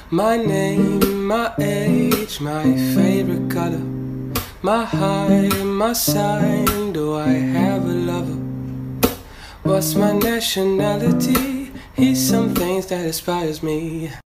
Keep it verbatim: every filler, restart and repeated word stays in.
My name, my age, my favorite color, my height, my sign, do I have a lover? What's my nationality? He's some things that inspires me.